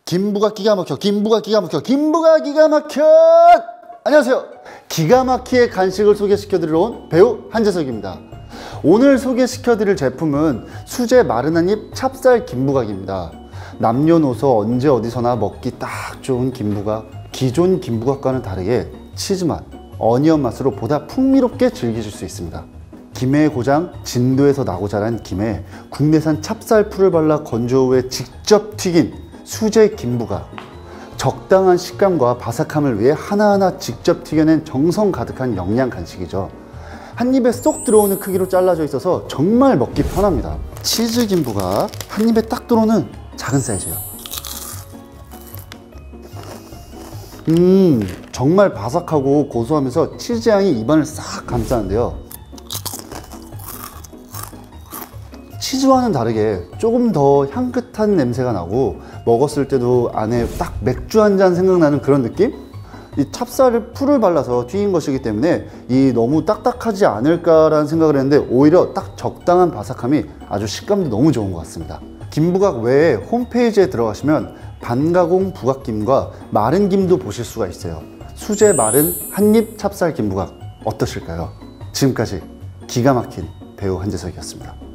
김부각 기가 막혀, 김부각 기가 막혀, 김부각 기가 막혀. 안녕하세요. 기가 막히게 간식을 소개시켜드리러 온 배우 한재석입니다. 오늘 소개시켜드릴 제품은 수제 마른 한입 찹쌀 김부각입니다. 남녀노소 언제 어디서나 먹기 딱 좋은 김부각. 기존 김부각과는 다르게 치즈맛, 어니언 맛으로 보다 풍미롭게 즐기실 수 있습니다. 김해의 고장 진도에서 나고 자란 김에 국내산 찹쌀풀을 발라 건조 후에 직접 튀긴 수제 김부각. 적당한 식감과 바삭함을 위해 하나하나 직접 튀겨낸 정성 가득한 영양 간식이죠. 한 입에 쏙 들어오는 크기로 잘라져 있어서 정말 먹기 편합니다. 치즈 김부각 한 입에 딱 들어오는 작은 사이즈예요. 정말 바삭하고 고소하면서 치즈향이 입안을 싹 감싸는데요. 치즈와는 다르게 조금 더 향긋한 냄새가 나고 먹었을 때도 안에 딱 맥주 한 잔 생각나는 그런 느낌? 이 찹쌀을 풀을 발라서 튀긴 것이기 때문에 이 너무 딱딱하지 않을까라는 생각을 했는데 오히려 딱 적당한 바삭함이 아주 식감도 너무 좋은 것 같습니다. 김부각 외에 홈페이지에 들어가시면 반가공 부각김과 마른 김도 보실 수가 있어요. 수제 마른 한입 찹쌀 김부각 어떠실까요? 지금까지 기가 막힌 배우 한재석이었습니다.